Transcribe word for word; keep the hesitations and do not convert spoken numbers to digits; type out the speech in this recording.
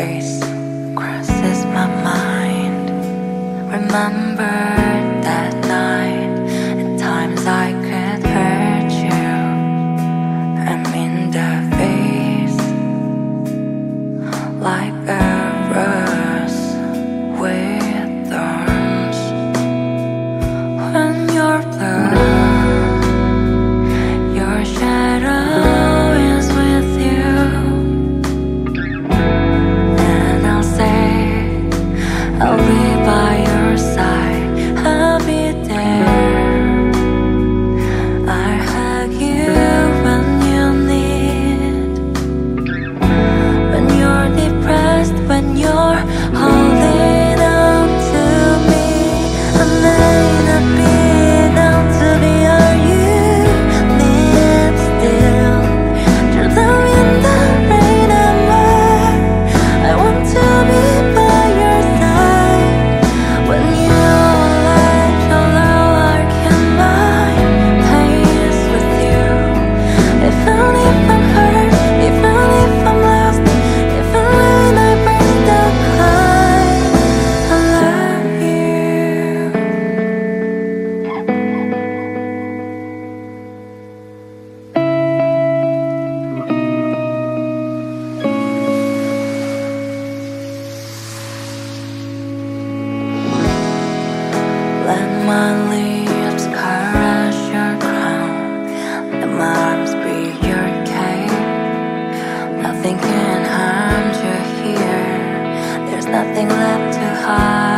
face crosses my mind. Remember that night, at times I could hurt you. I'm in the vase, like a rose with thorns. When you're blue, your shadow is with you, and I'll say I'll be by your side, I'll be there. I hug you when you need, when you're depressed, when you're holding on to me. I may not be down to be all you need still. Through the wind, the rain, and more, I want to be by your side. When you let your love in my place with you. Even if I'm hurt, even if I'm lost, even when I burst out crying, I love you. Let my lips caress your crown, let my arms be your cape. Nothing can harm you here, there's nothing left to hide.